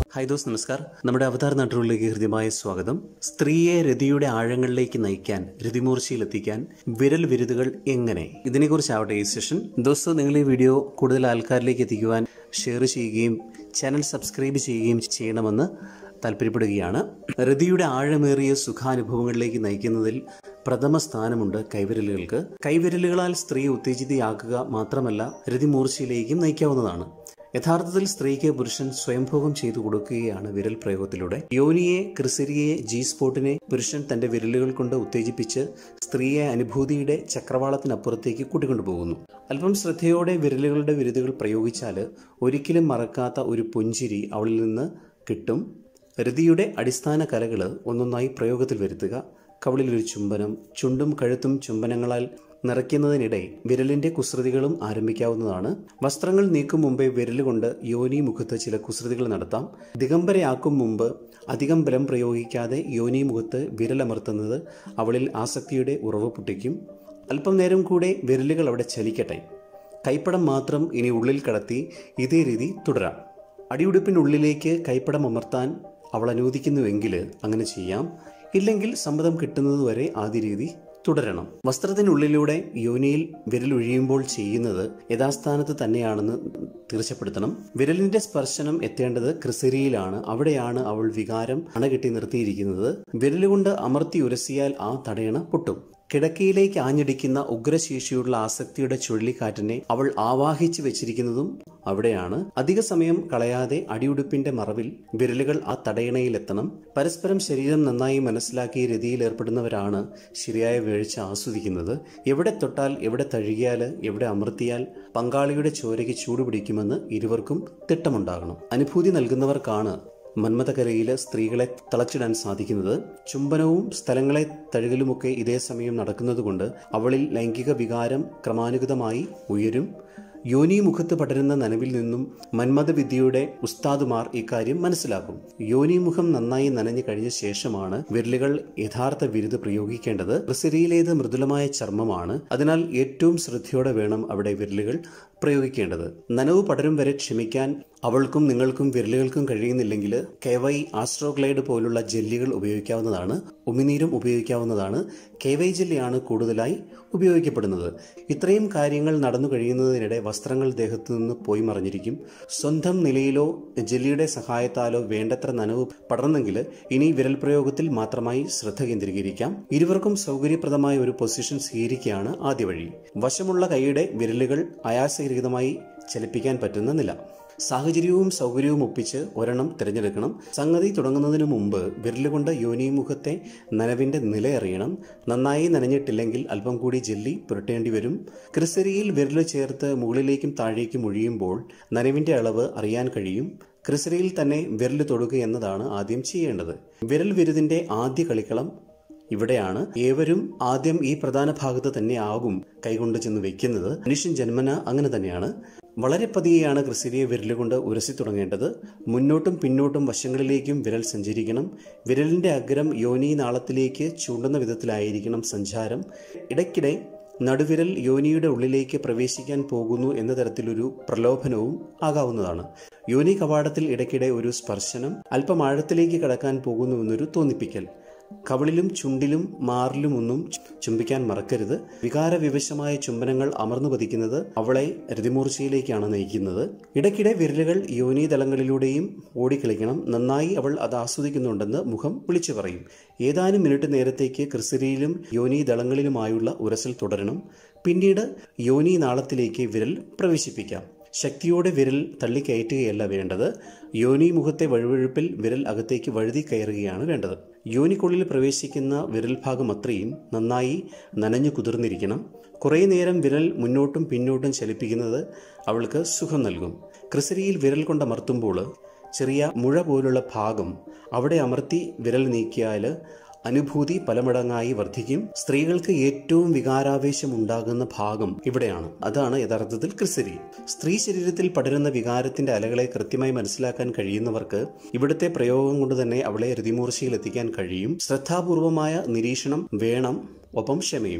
Hi those, നമസ്കാർ. നമ്മുടെ അവതാർ നാട്ടുകളിലേക്ക് ഹൃദ്യമായ സ്വാഗതം. സ്ത്രീയെ രതിയുടെ ആഴങ്ങളിലേക്ക് നയിക്കാൻ, രതിമൂർച്ചയിലെത്തിക്കാൻ വിരൽ വിരുതുകൾ എങ്ങനെ, ഇതിനെക്കുറിച്ചാവട്ടെ ഈ സെഷൻ. ദോസ്തോ, നിങ്ങൾ ഈ വീഡിയോ കൂടുതൽ ആൾക്കാരിലേക്ക് എത്തിക്കുവാൻ ഷെയർ ചെയ്യുകയും ചാനൽ സബ്സ്ക്രൈബ് ചെയ്യുകയും ചെയ്യണമെന്ന് താല്പര്യപ്പെടുകയാണ്. രതിയുടെ ആഴമേറിയ സുഖാനുഭവങ്ങളിലേക്ക് നയിക്കുന്നതിൽ പ്രഥമ സ്ഥാനമുണ്ട് കൈവിരലുകൾക്ക്. കൈവിരലുകളാൽ സ്ത്രീ ഉത്തേജിതയാക്കുക മാത്രമല്ല, രതിമൂർച്ചയിലേക്കും നയിക്കാവുന്നതാണ്. യഥാർത്ഥത്തിൽ സ്ത്രീക്ക് പുരുഷൻ സ്വയംഭോഗം ചെയ്തു കൊടുക്കുകയാണ് വിരൽ പ്രയോഗത്തിലൂടെ. യോനിയെ, ക്രിസരിയെ, ജി സ്പോട്ടിനെ പുരുഷൻ തന്റെ വിരലുകൾ കൊണ്ട് ഉത്തേജിപ്പിച്ച് സ്ത്രീയെ അനുഭൂതിയുടെ ചക്രവാളത്തിനപ്പുറത്തേക്ക് കൂട്ടിക്കൊണ്ടുപോകുന്നു. അല്പം ശ്രദ്ധയോടെ വിരലുകളുടെ വിരുതുകൾ പ്രയോഗിച്ചാൽ ഒരിക്കലും മറക്കാത്ത ഒരു പുഞ്ചിരി അവളിൽ നിന്ന് കിട്ടും. രതിയുടെ അടിസ്ഥാന കലകൾ ഒന്നൊന്നായി പ്രയോഗത്തിൽ വരുത്തുക. കവിളിലൊരു ചുംബനം, ചുണ്ടും കഴുത്തും ചുംബനങ്ങളാൽ നിറയ്ക്കുന്നതിനിടെ വിരലിന്റെ കുസൃതികളും ആരംഭിക്കാവുന്നതാണ്. വസ്ത്രങ്ങൾ നീക്കും മുമ്പേ വിരലുകൊണ്ട് യോനി മുഖത്ത് ചില കുസൃതികൾ നടത്താം. ദിഗംബരയാക്കും മുമ്പ് അധികം ബലം പ്രയോഗിക്കാതെ യോനി മുഖത്ത് വിരലമർത്തുന്നത് അവളിൽ ആസക്തിയുടെ ഉറവ് പൊട്ടിക്കും. അല്പം നേരം കൂടെ വിരലുകൾ അവിടെ ചലിക്കട്ടെ. കൈപ്പടം മാത്രം ഇനി ഉള്ളിൽ കടത്തി ഇതേ രീതി തുടരാം. അടിയുടുപ്പിനുള്ളിലേക്ക് കൈപ്പടം അമർത്താൻ അവൾ അനുവദിക്കുന്നുവെങ്കിൽ അങ്ങനെ ചെയ്യാം. ഇല്ലെങ്കിൽ സമ്മതം കിട്ടുന്നതുവരെ ആദ്യ രീതി തുടരണം. വസ്ത്രത്തിനുള്ളിലൂടെ യോനിയിൽ വിരലൊഴിയുമ്പോൾ ചെയ്യുന്നത് യഥാസ്ഥാനത്ത് തന്നെയാണെന്ന് തീർച്ചപ്പെടുത്തണം. വിരലിന്റെ സ്പർശനം എത്തേണ്ടത് ക്രിസരിയിലാണ്. അവിടെയാണ് അവൾ വികാരം അണകെട്ടി നിർത്തിയിരിക്കുന്നത്. വിരലുകൊണ്ട് അമർത്തി ഉരസിയാൽ ആ തടയണ പൊട്ടും. കിടക്കയിലേക്ക് ആഞ്ഞടിക്കുന്ന ഉഗ്രശേഷിയുള്ള ആസക്തിയുടെ ചുഴലിക്കാറ്റിനെ അവൾ ആവാഹിച്ചു വെച്ചിരിക്കുന്നതും അവിടെയാണ്. അധിക സമയം കളയാതെ അടിയുടുപ്പിന്റെ മറവിൽ വിരലുകൾ ആ തടയണയിലെത്തണം. പരസ്പരം ശരീരം നന്നായി മനസ്സിലാക്കി രതിയിൽ ഏർപ്പെടുന്നവരാണ് ശരിയായ വീഴ്ച ആസ്വദിക്കുന്നത്. എവിടെ തൊട്ടാൽ, എവിടെ തഴുകിയാൽ, എവിടെ അമർത്തിയാൽ പങ്കാളിയുടെ ചോരയ്ക്ക് ചൂടുപിടിക്കുമെന്ന് ഇരുവർക്കും തിട്ടമുണ്ടാകണം. അനുഭൂതി നൽകുന്നവർക്കാണ് മന്മഥകലയിൽ സ്ത്രീകളെ തളച്ചിടാൻ സാധിക്കുന്നത്. ചുംബനവും സ്ഥലങ്ങളെ തഴുകലുമൊക്കെ ഇതേ സമയം നടക്കുന്നതുകൊണ്ട് അവളിൽ ലൈംഗിക വികാരം ക്രമാനുഗതമായി ഉയരും. യോനി മുഖത്ത് പടരുന്ന നനവിൽ നിന്നും മന്മഥവിദ്യയുടെ ഉസ്താദുമാർ ഇക്കാര്യം മനസ്സിലാക്കും. യോനി മുഖം നന്നായി നനഞ്ഞു കഴിഞ്ഞ ശേഷമാണ് വിരലുകൾ യഥാർത്ഥ വിരുത് പ്രയോഗിക്കേണ്ടത്. ക്രിസരിയിലേത് മൃദുലമായ ചർമ്മമാണ്. അതിനാൽ ഏറ്റവും ശ്രദ്ധയോടെ വേണം അവിടെ വിരലുകൾ പ്രയോഗിക്കേണ്ടത്. നനവ് പടരും വരെ ക്ഷമിക്കാൻ അവൾക്കും നിങ്ങൾക്കും വിരലുകൾക്കും കഴിയുന്നില്ലെങ്കിൽ കെവൈ, ആസ്ട്രോഗ്ലൈഡ് പോലുള്ള ജെല്ലികൾ ഉപയോഗിക്കാവുന്നതാണ്. ഉമിനീരും ഉപയോഗിക്കാവുന്നതാണ്. കെവൈ ജെല്ലിയാണ് കൂടുതലായി ഉപയോഗിക്കപ്പെടുന്നത്. ഇത്രയും കാര്യങ്ങൾ നടന്നു കഴിയുന്നതിനിടെ വസ്ത്രങ്ങൾ ദേഹത്തു നിന്ന് പോയി മറിഞ്ഞിരിക്കും. സ്വന്തം നിലയിലോ ജെല്ലിയുടെ സഹായത്താലോ വേണ്ടത്ര നനവ് പടർന്നെങ്കിൽ ഇനി വിരൽ പ്രയോഗത്തിൽ മാത്രമായി ശ്രദ്ധ കേന്ദ്രീകരിക്കാം. ഇരുവർക്കും സൗകര്യപ്രദമായ ഒരു പൊസിഷൻ സ്വീകരിക്കുകയാണ് ആദ്യ വഴി. വശമുള്ള കൈയുടെ വിരലുകൾ ആയാസരഹിതമായി ചലിപ്പിക്കാൻ പറ്റുന്ന നില. സാഹചര്യവും സൗകര്യവും ഒപ്പിച്ച് ഒരെണ്ണം തിരഞ്ഞെടുക്കണം. സംഗതി തുടങ്ങുന്നതിന് മുമ്പ് വിരലുകൊണ്ട് യോനിമുഖത്തെ നനവിന്റെ നില അറിയണം. നന്നായി നനഞ്ഞിട്ടില്ലെങ്കിൽ അല്പം കൂടി ജെല്ലി പുരട്ടേണ്ടി വരും. ക്രിസരിയിൽ വിരൽ ചേർത്ത് മുകളിലേക്കും താഴേക്കും ഒഴിയുമ്പോൾ നനവിന്റെ അളവ് അറിയാൻ കഴിയും. ക്രിസരിയിൽ തന്നെ വിരൽ തൊടുക എന്നതാണ് ആദ്യം ചെയ്യേണ്ടത്. വിരൽ വിരുതിന്റെ ആദ്യ കളിക്കളം ഇവിടെയാണ്. ഏവരും ആദ്യം ഈ പ്രധാന ഭാഗത്ത് തന്നെ ആകും കൈകൊണ്ട് ചെന്ന് വെക്കുന്നത്. മനുഷ്യൻ ജന്മന അങ്ങനെ തന്നെയാണ്. വളരെ പതിയെയാണ് ക്രിസരിയെ വിരലുകൊണ്ട് ഉരസി തുടങ്ങേണ്ടത്. മുന്നോട്ടും പിന്നോട്ടും വശങ്ങളിലേക്കും വിരൽ സഞ്ചരിക്കണം. വിരലിന്റെ അഗ്രം യോനി നാളത്തിലേക്ക് ചൂണ്ടുന്ന വിധത്തിലായിരിക്കണം സഞ്ചാരം. ഇടയ്ക്കിടെ നടുവിരൽ യോനിയുടെ ഉള്ളിലേക്ക് പ്രവേശിക്കാൻ പോകുന്നു എന്ന തരത്തിലൊരു പ്രലോഭനവും ആകാവുന്നതാണ്. യോനി കവാടത്തിൽ ഇടയ്ക്കിടെ ഒരു സ്പർശനം, അല്പം ആഴത്തിലേക്ക് കടക്കാൻ പോകുന്നുവെന്നൊരു തോന്നിപ്പിക്കൽ. കവിളിലും ചുണ്ടിലും മാറിലുമൊന്നും ചുംബിക്കാൻ മറക്കരുത്. വികാരവിവശമായ ചുംബനങ്ങൾ അമർന്നു പതിക്കുന്നത് അവളെ രതിമൂർച്ചയിലേക്കാണ് നയിക്കുന്നത്. ഇടയ്ക്കിടെ വിരലുകൾ യോനീതലങ്ങളിലൂടെയും ഓടിക്കളിക്കണം. നന്നായി അവൾ അത് ആസ്വദിക്കുന്നുണ്ടെന്ന് മുഖം വിളിച്ചു പറയും. ഏതാനും മിനിറ്റ് നേരത്തേക്ക് ക്രിസരിയിലും യോനീതളങ്ങളിലുമായുള്ള ഉരസൽ തുടരണം. പിന്നീട് യോനി നാളത്തിലേക്ക് വിരൽ പ്രവേശിപ്പിക്കാം. ശക്തിയോടെ വിരൽ തള്ളിക്കയറ്റുകയല്ല വേണ്ടത്. യോനി മുഖത്തെ വഴുവഴുപ്പിൽ വിരൽ അകത്തേക്ക് വഴുതി കയറുകയാണ് വേണ്ടത്. യോനിക്കുള്ളിൽ പ്രവേശിക്കുന്ന വിരൽ ഭാഗം അത്രയും നന്നായി നനഞ്ഞു കുതിർന്നിരിക്കണം. കുറേ നേരം വിരൽ മുന്നോട്ടും പിന്നോട്ടും ചലിപ്പിക്കുന്നത് അവൾക്ക് സുഖം നൽകും. ക്രിസരിയിൽ വിരൽ കൊണ്ടമർത്തുമ്പോൾ ചെറിയ മുഴ പോലുള്ള ഭാഗം അവിടെ അമർത്തി വിരൽ നീക്കിയാൽ അനുഭൂതി പലമടങ്ങായി വർദ്ധിക്കും. സ്ത്രീകൾക്ക് ഏറ്റവും വികാരാവേശം ഉണ്ടാകുന്ന ഭാഗം ഇവിടെയാണ്. അതാണ് യഥാർത്ഥത്തിൽ ക്രിസരി. സ്ത്രീ ശരീരത്തിൽ പടരുന്ന വികാരത്തിന്റെ അലകളെ കൃത്യമായി മനസ്സിലാക്കാൻ കഴിയുന്നവർക്ക് ഇവിടുത്തെ പ്രയോഗം കൊണ്ട് തന്നെ അവളെ രതിമൂർച്ചയിൽ എത്തിക്കാൻ കഴിയും. ശ്രദ്ധാപൂർവമായ നിരീക്ഷണം വേണം, ഒപ്പം ക്ഷമയും.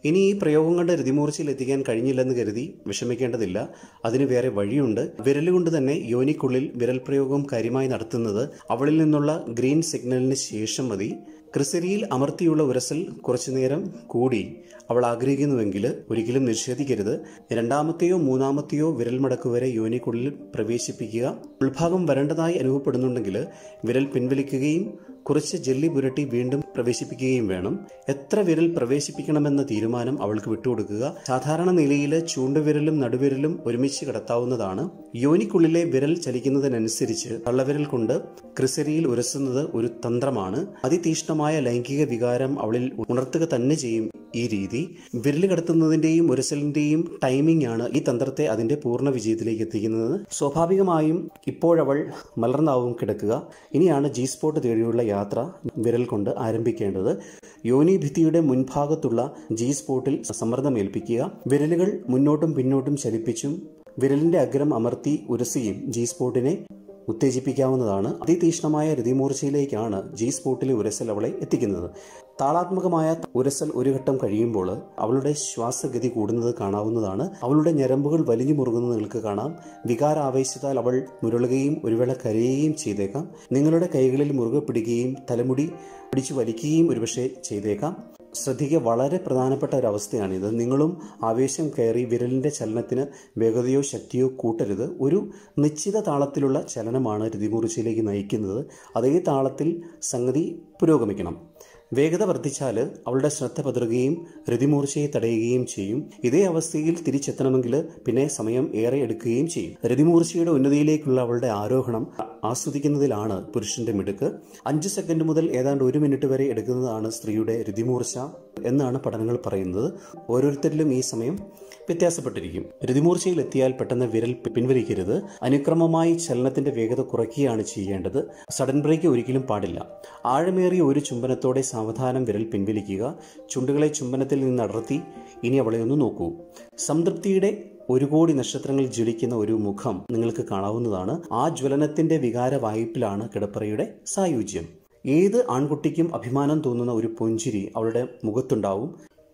ഇനി ഈ പ്രയോഗം കൊണ്ട് രതിമൂർച്ചയിൽ എത്തിക്കാൻ കഴിഞ്ഞില്ലെന്ന് കരുതി വിഷമിക്കേണ്ടതില്ല. അതിന് വേറെ വഴിയുണ്ട്. വിരലുകൊണ്ട് തന്നെ യോനിക്കുള്ളിൽ വിരൽ പ്രയോഗം കാര്യമായി നടത്തുന്നത് അവളിൽ നിന്നുള്ള ഗ്രീൻ സിഗ്നലിന് ശേഷം മതി. ക്രിസരിയിൽ അമർത്തിയുള്ള ഉരസൽ കുറച്ചുനേരം കൂടി അവൾ ആഗ്രഹിക്കുന്നുവെങ്കിൽ ഒരിക്കലും നിഷേധിക്കരുത്. രണ്ടാമത്തെയോ മൂന്നാമത്തെയോ വിരൽ മടക്ക് വരെ യോനിക്കുള്ളിൽ പ്രവേശിപ്പിക്കുക. ഉൾഭാഗം വരണ്ടതായി അനുഭവപ്പെടുന്നുണ്ടെങ്കിൽ വിരൽ പിൻവലിക്കുകയും കുറച്ച് ജെല്ലി പുരട്ടി വീണ്ടും പ്രവേശിപ്പിക്കുകയും വേണം. എത്ര വിരൽ പ്രവേശിപ്പിക്കണമെന്ന തീരുമാനം അവൾക്ക് വിട്ടുകൊടുക്കുക. സാധാരണ നിലയിൽ ചൂണ്ടുവിരലും നടുവിരലും ഒരുമിച്ച് കടത്താവുന്നതാണ്. യോനിക്കുള്ളിലെ വിരൽ ചലിക്കുന്നതിനനുസരിച്ച് തള്ളവിരൽ കൊണ്ട് ക്രിസരിയിൽ ഉരസുന്നത് ഒരു തന്ത്രമാണ്. അതിതീഷ്ണമായ ലൈംഗിക വികാരം അവളിൽ ഉണർത്തുക തന്നെ ചെയ്യും ഈ രീതി. വിരൽ കടത്തുന്നതിന്റെയും ഉരസലിന്റെയും ടൈമിംഗ് ആണ് ഈ തന്ത്രത്തെ അതിന്റെ പൂർണ്ണ വിജയത്തിലേക്ക് എത്തിക്കുന്നത്. സ്വാഭാവികമായും ഇപ്പോഴവൾ മലർന്നാവും കിടക്കുക. ഇനിയാണ് ജി സ്പോട്ട് തേടിയുള്ള യാത്ര വിരൽ കൊണ്ട് ആരംഭിക്കേണ്ടത്. യോനി ഭിത്തിയുടെ മുൻഭാഗത്തുള്ള ജി സ്പോട്ടിൽ സമ്മർദ്ദമേൽപ്പിക്കുക. വിരലുകൾ മുന്നോട്ടും പിന്നോട്ടും ചലിപ്പിച്ചും വിരലിന്റെ അഗ്രം അമർത്തി ഉരസിയും ജി സ്പോട്ടിനെ ഉത്തേജിപ്പിക്കാവുന്നതാണ്. അതിതീഷ്ണമായ രതിമൂർച്ചയിലേക്കാണ് ജി സ്പോട്ടിലെ ഉരസൽ അവളെ എത്തിക്കുന്നത്. താളാത്മകമായ ഉരസൽ ഒരു ഘട്ടം കഴിയുമ്പോൾ അവളുടെ ശ്വാസഗതി കൂടുന്നത് കാണാവുന്നതാണ്. അവളുടെ ഞരമ്പുകൾ വലിഞ്ഞു മുറുകുന്നത് നിങ്ങൾക്ക് കാണാം. വികാരാവേശത്താൽ അവൾ മുരളുകയും ഒരുവേള കരയുകയും ചെയ്തേക്കാം. നിങ്ങളുടെ കൈകളിൽ മുറുകെ പിടിക്കുകയും തലമുടി പിടിച്ചു വലിക്കുകയും ഒരുപക്ഷെ ചെയ്തേക്കാം. ശ്രദ്ധിക്കുക, വളരെ പ്രധാനപ്പെട്ട ഒരവസ്ഥയാണിത്. നിങ്ങളും ആവേശം കയറി വിരലിന്റെ ചലനത്തിന് വേഗതയോ ശക്തിയോ കൂട്ടരുത്. ഒരു നിശ്ചിത താളത്തിലുള്ള ചലനമാണ് രതിമൂർച്ചയിലേക്ക് നയിക്കുന്നത്. അതേ താളത്തിൽ സംഗതി പുരോഗമിക്കണം. വേഗത വർദ്ധിച്ചാൽ അവളുടെ ശ്രദ്ധ പതറുകയും രതിമൂർച്ചയെ തടയുകയും ചെയ്യും. ഇതേ അവസ്ഥയിൽ തിരിച്ചെത്തണമെങ്കിൽ പിന്നെ സമയം ഏറെ എടുക്കുകയും ചെയ്യും. രതിമൂർച്ചയുടെ ഉന്നതിയിലേക്കുള്ള അവളുടെ ആരോഹണം ആസ്വദിക്കുന്നതിലാണ് പുരുഷന്റെ മിടുക്ക്. 5 സെക്കൻഡ് മുതൽ ഏതാണ്ട് 1 മിനിറ്റ് വരെ എടുക്കുന്നതാണ് സ്ത്രീയുടെ രതിമൂർച്ച എന്നാണ് പഠനങ്ങൾ പറയുന്നത്. ഓരോരുത്തരിലും ഈ സമയം വ്യത്യാസപ്പെട്ടിരിക്കും. രതിമൂർച്ചയിൽ എത്തിയാൽ പെട്ടെന്ന് വിരൽ പിൻവലിക്കരുത്. അനുക്രമമായി ചലനത്തിന്റെ വേഗത കുറയ്ക്കുകയാണ് ചെയ്യേണ്ടത്. സഡൻ ബ്രേക്ക് ഒരിക്കലും പാടില്ല. ആഴമേറിയ ഒരു ചുംബനത്തോടെ സാവധാനം വിരൽ പിൻവലിക്കുക. ചുണ്ടുകളെ ചുംബനത്തിൽ നിന്ന് അടർത്തി ഇനി അവളെ ഒന്ന് നോക്കൂ. സംതൃപ്തിയുടെ 1 കോടി നക്ഷത്രങ്ങൾ ജ്വലിക്കുന്ന ഒരു മുഖം നിങ്ങൾക്ക് കാണാവുന്നതാണ്. ആ ജ്വലനത്തിന്റെ വികാര വായ്പിലാണ് കിടപ്പറയുടെ സായുജ്യം. ഏത് ആൺകുട്ടിക്കും അഭിമാനം തോന്നുന്ന ഒരു പുഞ്ചിരി അവളുടെ മുഖത്തുണ്ടാവും.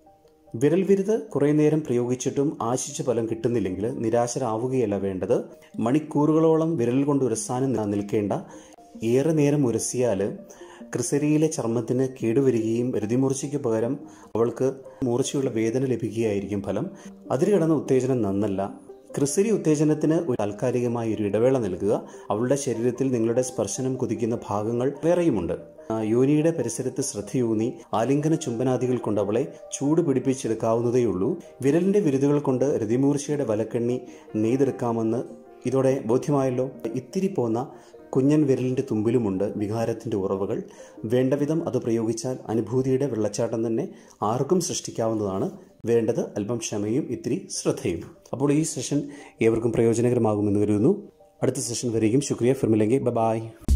വിരൽ വിരുത് കുറേ നേരം പ്രയോഗിച്ചിട്ടും ആശിച്ച ഫലം കിട്ടുന്നില്ലെങ്കിൽ നിരാശരാവുകയല്ല വേണ്ടത്. മണിക്കൂറുകളോളം വിരൽ കൊണ്ട് ഉരസാനും നിൽക്കേണ്ട. ഏറെ നേരം ഉരസിയാൽ ക്രിസരിയിലെ ചർമ്മത്തിന് കേടുവരികയും രതിമൂർച്ചയ്ക്ക് പകരം അവൾക്ക് മൂർച്ചയുള്ള വേദന ലഭിക്കുകയായിരിക്കും ഫലം. അതിരുകടന്ന ഉത്തേജനം നന്നല്ല. ക്രിസരി ഉത്തേജനത്തിന് ഒരു താൽക്കാലികമായ ഒരു ഇടവേള നൽകുക. അവളുടെ ശരീരത്തിൽ നിങ്ങളുടെ സ്പർശനം കൊതിക്കുന്ന ഭാഗങ്ങൾ വേറെയുമുണ്ട്. യോനിയുടെ പരിസരത്ത് ശ്രദ്ധയൂന്നി ആലിംഗന ചുംബനാദികൾ കൊണ്ട് അവളെ ചൂട് പിടിപ്പിച്ചെടുക്കാവുന്നതേയുള്ളൂ. വിരലിന്റെ വിരുതുകൾ കൊണ്ട് രതിമൂർച്ചയുടെ വലക്കണ്ണി നെയ്തെടുക്കാമെന്ന് ഇതോടെ ബോധ്യമായല്ലോ. ഇത്തിരി പോന്ന കുഞ്ഞൻ വിരലിന്റെ തുമ്പിലുമുണ്ട് വികാരത്തിന്റെ ഉറവുകൾ. വേണ്ടവിധം അത് പ്രയോഗിച്ചാൽ അനുഭൂതിയുടെ വെള്ളച്ചാട്ടം തന്നെ ആർക്കും സൃഷ്ടിക്കാവുന്നതാണ്. വേണ്ടത് അല്പം ക്ഷമയും ഇത്തിരി ശ്രദ്ധയും. അപ്പോൾ ഈ സെഷൻ ഏവർക്കും പ്രയോജനകരമാകുമെന്ന് കരുതുന്നു. അടുത്ത സെഷൻ വരെയും ശുക്രിയ. ഫിർ മിലെംഗെ. ബൈ.